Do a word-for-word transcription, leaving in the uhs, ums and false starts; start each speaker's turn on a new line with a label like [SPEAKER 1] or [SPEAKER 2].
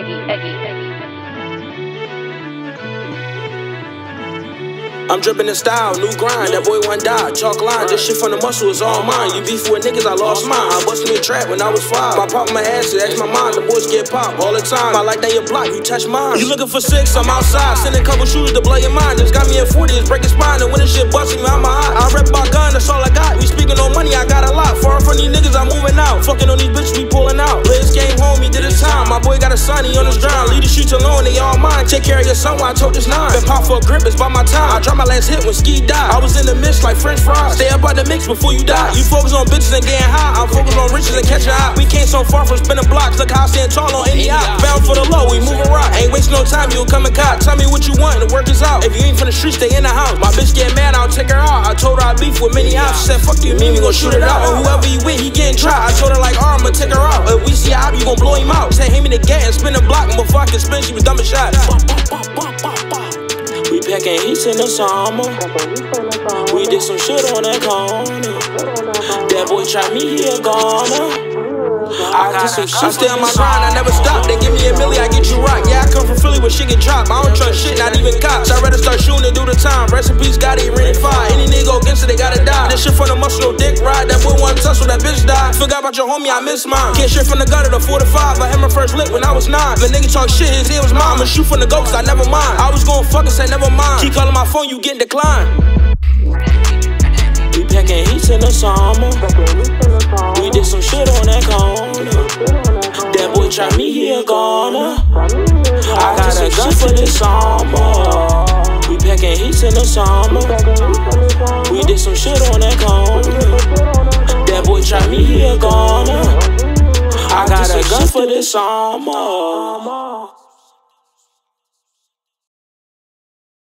[SPEAKER 1] Eggy, Eggy, Eggy.
[SPEAKER 2] I'm dripping in style, new grind, that boy one die. Chalk line, this shit from the muscle is all mine. You beef with niggas, I lost mine. I busted me a trap when I was five. My pop my ass, ask my mom, the boys get popped all the time. I like that your block, you touch mine. You looking for six, I'm outside, sending couple shooters to blow your mind. Just got me in forty, it's breaking spine, and when this shit busting me, I'm a hot. I rep my gun, that's all I got. We speaking on money, I got a lot. Far from these niggas, I'm moving out. Fucking on these bitches, we pulling out. Liz came home, he did his time. My boy got a son, he on his drown. Leave the streets alone, they all mine. Take care of your son while I told this nine. Been pop for a grip, it's by my time. I dropped my last hit when Ski died. I was in the mist like French fries. Stay up out the mix before you die. You focus on bitches and getting high. I'm focused on riches and catching high. We came so far from spinning blocks. Look how I stand tall on any eye. Bound for the low, we moving rock. Ain't wasting no time, you'll come and cop. Tell me what you want, the work is out. If you ain't from the streets, stay in the house. My bitch get mad, I'll take her out. I told her I beef with many ops. She said, fuck you, mean we gon' shoot it out. And whoever you with, he getting tried. I told her like, oh, I'ma take her out. If we see a op, you gon' blow him out. Said, hand me the gat and spin the block. And before I can spin, she was dumb and shot. We packing heats in the summer. We did some shit on that corner. That boy tried me, he a goner. I did some shit, stay on my grind, I never stop. They give me a milli, I get you rock. Yeah, I come from Philly where shit get dropped. I don't trust shit, not even cops. I'd rather start shooting and do the time. Rest in peace, got it, rated fire. Any nigga go against it, they gotta die. This shit from the muscle, no dick ride. That boy one tussle, that bitch died. Forgot about your homie, I miss mine. Can't shit from the gutter to four to five. I had my first lick when I was nine. The nigga talk shit, his ear was mine. I'ma shoot from the go, cause I never mind. I was gon' fuck and say never mind. Keep calling my phone, you getting declined. We packing heats in the summer. We did some shit on that corner. That boy tried me, he a goner. I got a gun for this summer. We packing heats in the summer. We did some shit on that corner. That boy tried me, he a goner. I got a gun for this summer.